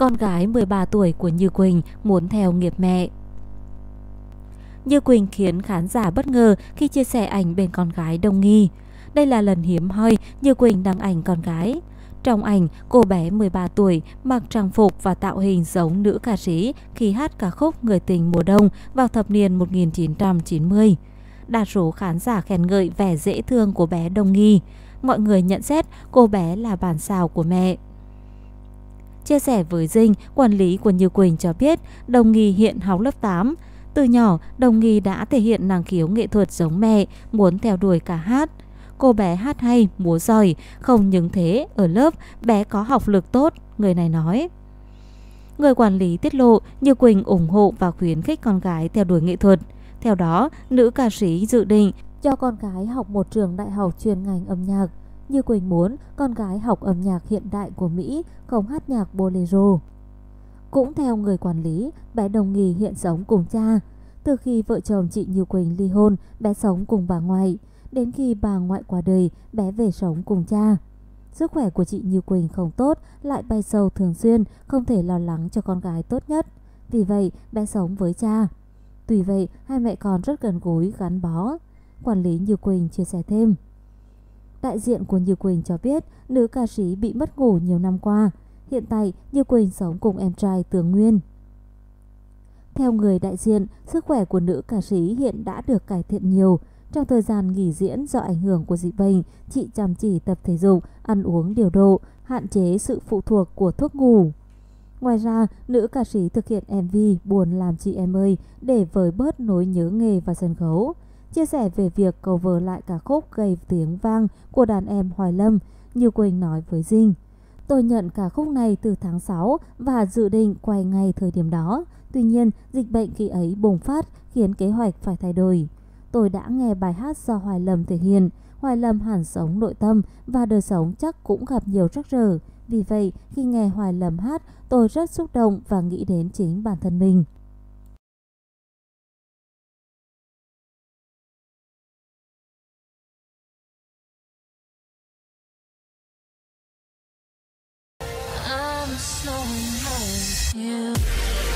con gái 13 tuổi của Như Quỳnh muốn theo nghiệp mẹ. Như Quỳnh khiến khán giả bất ngờ khi chia sẻ ảnh bên con gái Đông Nghi. Đây là lần hiếm hoi Như Quỳnh đăng ảnh con gái. Trong ảnh, cô bé 13 tuổi mặc trang phục và tạo hình giống nữ ca sĩ khi hát ca khúc Người tình mùa đông vào thập niên 1990. Đa số khán giả khen ngợi vẻ dễ thương của bé Đông Nghi. Mọi người nhận xét cô bé là bản sao của mẹ. Chia sẻ với Dinh, quản lý của Như Quỳnh cho biết Đông Nghi hiện học lớp 8. Từ nhỏ, Đông Nghi đã thể hiện năng khiếu nghệ thuật giống mẹ, muốn theo đuổi ca hát. Cô bé hát hay, múa giỏi, không những thế, ở lớp bé có học lực tốt, người này nói. Người quản lý tiết lộ Như Quỳnh ủng hộ và khuyến khích con gái theo đuổi nghệ thuật. Theo đó, nữ ca sĩ dự định cho con gái học một trường đại học chuyên ngành âm nhạc. Như Quỳnh muốn con gái học âm nhạc hiện đại của Mỹ, không hát nhạc bolero. Cũng theo người quản lý, bé Đông Nghi hiện sống cùng cha. Từ khi vợ chồng chị Như Quỳnh ly hôn, bé sống cùng bà ngoại. Đến khi bà ngoại qua đời, bé về sống cùng cha. Sức khỏe của chị Như Quỳnh không tốt, lại bay sâu thường xuyên, không thể lo lắng cho con gái tốt nhất. Vì vậy, bé sống với cha. Tuy vậy, hai mẹ con rất gần gũi, gắn bó. Quản lý Như Quỳnh chia sẻ thêm. Đại diện của Như Quỳnh cho biết nữ ca sĩ bị mất ngủ nhiều năm qua. Hiện tại, Như Quỳnh sống cùng em trai Tường Nguyên. Theo người đại diện, sức khỏe của nữ ca sĩ hiện đã được cải thiện nhiều. Trong thời gian nghỉ diễn do ảnh hưởng của dịch bệnh, chị chăm chỉ tập thể dục, ăn uống điều độ, hạn chế sự phụ thuộc của thuốc ngủ. Ngoài ra, nữ ca sĩ thực hiện MV Buồn Làm Chị Em Ơi để vơi bớt nỗi nhớ nghề và sân khấu. Chia sẻ về việc cover lại ca khúc gây tiếng vang của đàn em Hoài Lâm, Như Quỳnh nói với Dinh. Tôi nhận ca khúc này từ tháng 6 và dự định quay ngay thời điểm đó. Tuy nhiên, dịch bệnh khi ấy bùng phát khiến kế hoạch phải thay đổi. Tôi đã nghe bài hát do Hoài Lâm thể hiện. Hoài Lâm hẳn sống nội tâm và đời sống chắc cũng gặp nhiều trắc trở. Vì vậy, khi nghe Hoài Lâm hát, tôi rất xúc động và nghĩ đến chính bản thân mình. I'm so in love with you.